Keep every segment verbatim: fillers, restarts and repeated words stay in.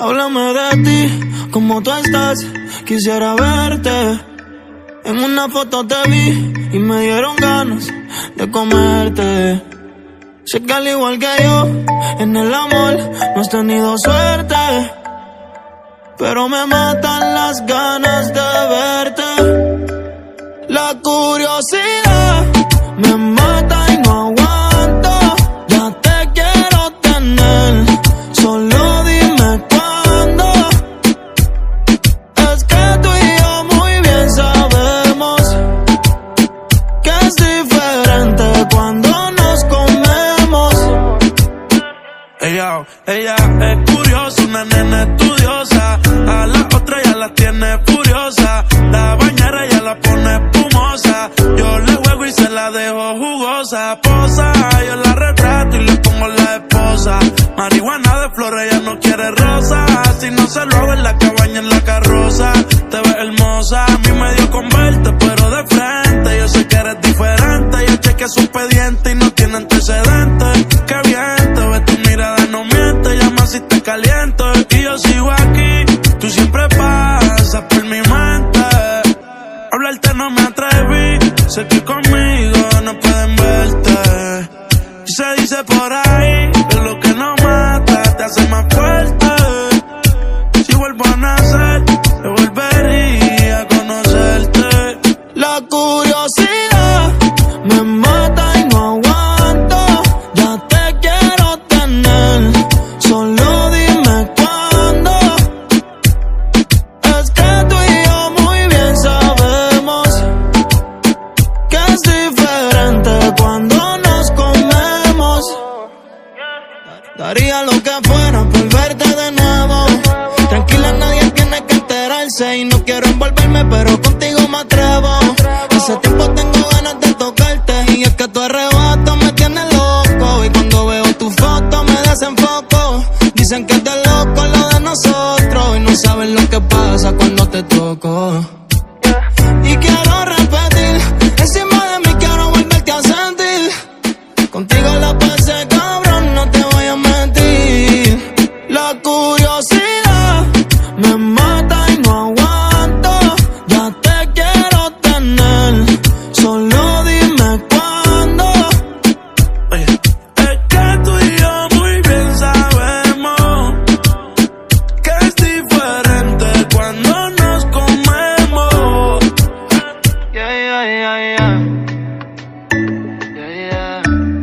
Háblame de ti, cómo tú estás, quisiera verte. En una foto te vi y me dieron ganas de comerte. Sé que al igual que yo, en el amor no has tenido suerte, pero me matan las ganas de verte. La curiosidad me mata y no aguanto. Ya te quiero tener, solo dime cuándo. Es que tú y yo muy bien sabemos que es diferente cuando nos comemos. Ella, ella es curiosa, una nena estudiosa. A la otra ya la tiene furiosa. La bañera ya la pone espumosa. Yo le juego y se la dejo jugosa. Posa, yo la retrato y le pongo la esposa. Marihuana de flores, ella no quiere rosa. Si no se lo hago en la cabaña, en la carroza. Te ves hermosa, a mí me dio con verte, pero de frente. Yo sé que eres diferente. Yo chequeé su expediente y no tiene antecedentes. Qué bien, te ves, tu mirada no miente. Llama si te caliento y yo sigo aquí. Tú siempre pasas por mi mente. Hablarte no me atreví. Sé que conmigo no pueden verte. Y se dice por ahí que lo que no mata te hace más fuerte. Si vuelvo a nacer, te volvería a conocerte. La curiosidad me mata y no aguanto. Ya te quiero tener, solo dime cuándo. Es que tú y yo muy bien sabemos que es diferente cuando nos comemos. Daría lo que fuera por verte de nuevo. Tranquila, nadie tiene que enterarse. Y no quiero envolverme, pero contigo me atrevo. Hace tiempo tengo ganas de tocarte. Y es que tu arrebato me tiene loco. Y cuando veo tu foto me desenfoco. Dicen que es de loco lo de nosotros. Y no saben lo que pasa cuando te toco. Y quiero repetir, encima de mí quiero volverte a sentir. Contigo la pasé cabrón, no te voy a mentir. La curiosidad me mata y no aguanto. Ya te quiero tener, solo dime cuándo. Oye, es que tú y yo muy bien sabemos que es diferente cuando nos comemos. Yeah, yeah, yeah, yeah. Yeah, yeah.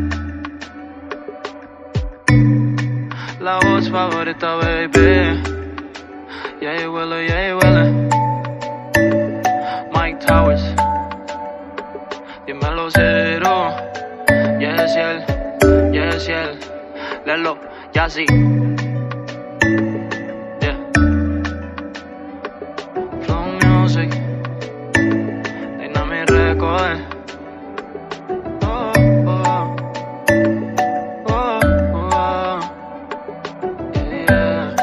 La voz favorita, baby. Yeah, you will, yeah, you will. Mike Towers. Dímelo cero. Yes, él. Yes, él. Lelo, ya sí. Yeah. Flow Music. Dynamic Record. Oh, oh. Oh, oh. Yeah, yeah.